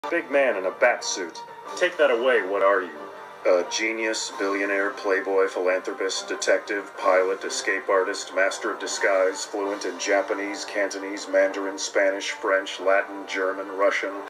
Big man in a bat suit. Take that away, what are you? A genius, billionaire, playboy, philanthropist, detective, pilot, escape artist, master of disguise, fluent in Japanese, Cantonese, Mandarin, Spanish, French, Latin, German, Russian.